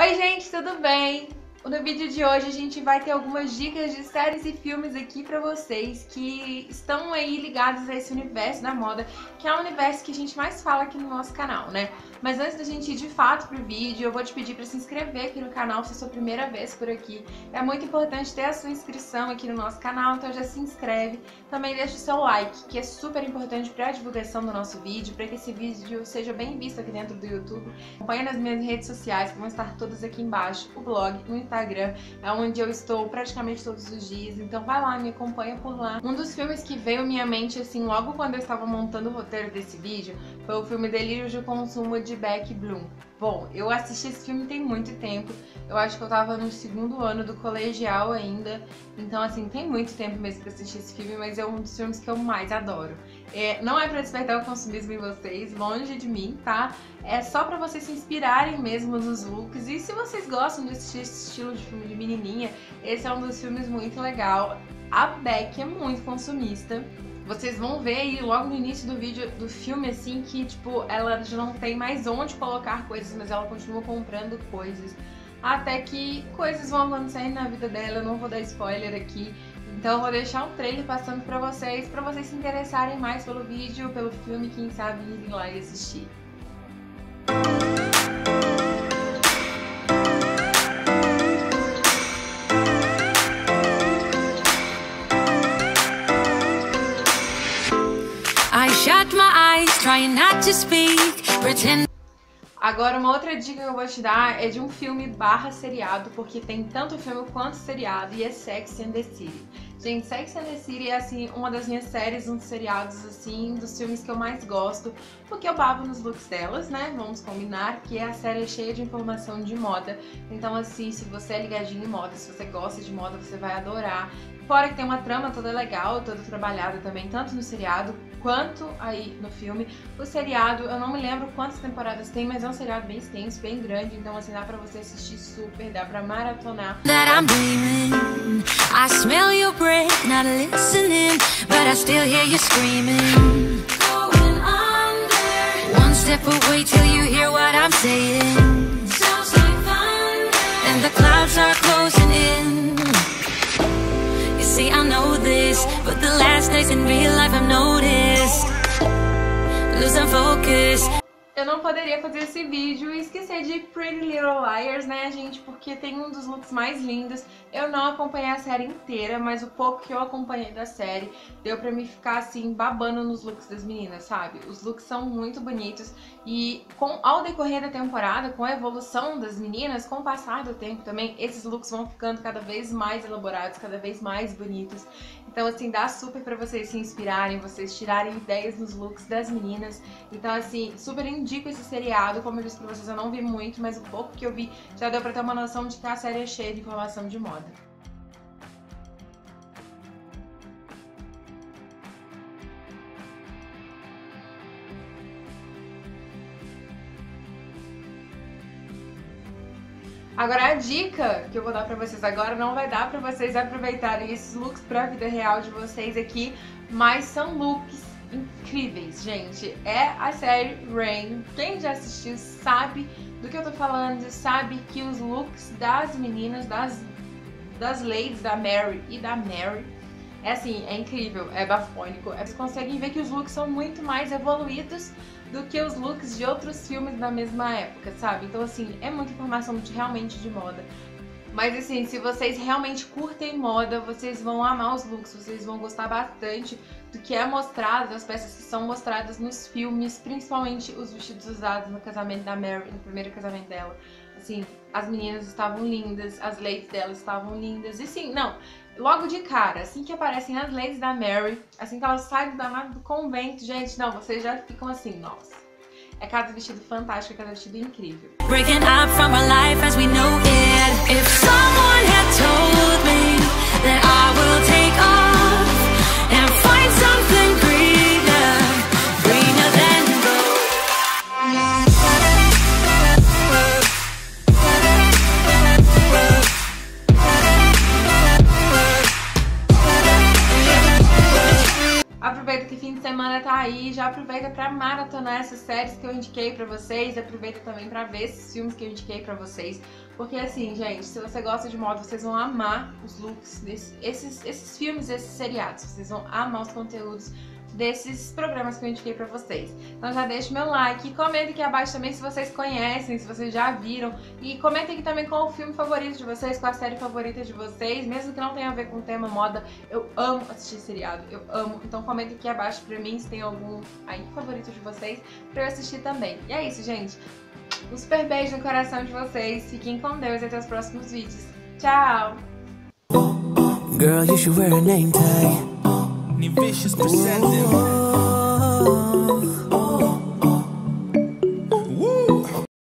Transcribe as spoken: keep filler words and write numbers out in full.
Oi gente, tudo bem? No vídeo de hoje a gente vai ter algumas dicas de séries e filmes aqui pra vocês que estão aí ligados a esse universo da moda, que é o universo que a gente mais fala aqui no nosso canal, né? Mas antes da gente ir de fato pro vídeo, eu vou te pedir pra se inscrever aqui no canal se é a sua primeira vez por aqui. É muito importante ter a sua inscrição aqui no nosso canal, então já se inscreve. Também deixa o seu like, que é super importante pra divulgação do nosso vídeo, pra que esse vídeo seja bem visto aqui dentro do YouTube. Acompanha nas minhas redes sociais, que vão estar todas aqui embaixo, o blog, o Instagram, é onde eu estou praticamente todos os dias, então vai lá, me acompanha por lá. Um dos filmes que veio à minha mente, assim, logo quando eu estava montando o roteiro desse vídeo, foi o filme Delírio de Consumo de Beck Bloom. Bom, eu assisti esse filme tem muito tempo, eu acho que eu tava no segundo ano do colegial ainda, então assim, tem muito tempo mesmo pra assistir esse filme, mas é um dos filmes que eu mais adoro. É, não é pra despertar o consumismo em vocês, longe de mim, tá? É só pra vocês se inspirarem mesmo nos looks, e se vocês gostam desse estilo de filme de menininha, esse é um dos filmes muito legal. A Beck é muito consumista. Vocês vão ver aí logo no início do vídeo do filme, assim, que, tipo, ela já não tem mais onde colocar coisas, mas ela continua comprando coisas. Até que coisas vão acontecendo na vida dela, eu não vou dar spoiler aqui. Então eu vou deixar um trailer passando pra vocês, pra vocês se interessarem mais pelo vídeo, pelo filme, quem sabe irem lá e assistir. I shut my eyes, trying not to speak, pretend. Agora, uma outra dica que eu vou te dar é de um filme barra seriado, porque tem tanto filme quanto seriado, e é Sex and the City. Gente, Sex and the City é, assim, uma das minhas séries, um dos seriados, assim, dos filmes que eu mais gosto, porque eu babo nos looks delas, né? Vamos combinar que a série é cheia de informação de moda. Então, assim, se você é ligadinho em moda, se você gosta de moda, você vai adorar. Fora que tem uma trama toda legal, toda trabalhada também, tanto no seriado quanto aí no filme. O seriado, eu não me lembro quantas temporadas tem, mas é um seriado bem extenso, bem grande, então assim, dá pra você assistir super, dá pra maratonar. That I'm dreaming. I smell your breath, not listening, but I still hear you screaming. Going under. One step away till you hear what I'm saying. Sounds like thunder. And the clouds are closing in. You see, I know this, but the last days in real life I've noticed. Losing focus. Eu não poderia fazer esse vídeo e esquecer de Pretty Little Liars, né, gente? Porque tem um dos looks mais lindos. Eu não acompanhei a série inteira, mas o pouco que eu acompanhei da série deu pra me ficar, assim, babando nos looks das meninas, sabe? Os looks são muito bonitos e com, ao decorrer da temporada, com a evolução das meninas, com o passar do tempo também, esses looks vão ficando cada vez mais elaborados, cada vez mais bonitos. Então, assim, dá super pra vocês se inspirarem, vocês tirarem ideias nos looks das meninas. Então, assim, super indico esse seriado. Como eu disse pra vocês, eu não vi muito, mas o pouco que eu vi já deu pra ter uma noção de que a série é cheia de informação de moda. Agora a dica que eu vou dar pra vocês agora não vai dar pra vocês aproveitarem esses looks pra vida real de vocês aqui, mas são looks incríveis, gente. É a série Reign. Quem já assistiu sabe do que eu tô falando, sabe que os looks das meninas, das, das ladies, da Mary e da Mary, é assim, é incrível, é bafônico. Vocês conseguem ver que os looks são muito mais evoluídos do que os looks de outros filmes da mesma época, sabe? Então, assim, é muita informação de, realmente de moda. Mas, assim, se vocês realmente curtem moda, vocês vão amar os looks, vocês vão gostar bastante do que é mostrado, das peças que são mostradas nos filmes, principalmente os vestidos usados no casamento da Mary, no primeiro casamento dela. Assim, as meninas estavam lindas, as ladies delas estavam lindas, e sim, não, logo de cara, assim que aparecem as ladies da Mary, assim que elas saem do danado do convento, gente, não, vocês já ficam assim, nossa. É cada vestido fantástico, cada vestido incrível. Breaking up from our life as we know it. If someone had told me that I will take off and find something greener, greener than Aproveita que fim de semana tá aí, já aproveita pra maratonar essas séries que eu indiquei pra vocês, aproveita também pra ver esses filmes que eu indiquei pra vocês, porque assim, gente, se você gosta de moda, vocês vão amar os looks desses esses, esses filmes, esses seriados, vocês vão amar os conteúdos desses programas que eu indiquei pra vocês. Então já deixa o meu like, comenta aqui abaixo também se vocês conhecem, se vocês já viram, e comenta aqui também qual o filme favorito de vocês, qual a série favorita de vocês, mesmo que não tenha a ver com o tema moda, eu amo assistir seriado, eu amo. Então comenta aqui abaixo pra mim se tem algum aí favorito de vocês pra eu assistir também. E é isso, gente. Um super beijo no coração de vocês, fiquem com Deus e até os próximos vídeos. Tchau! Girl, you should wear a name tag. Vicious presenting.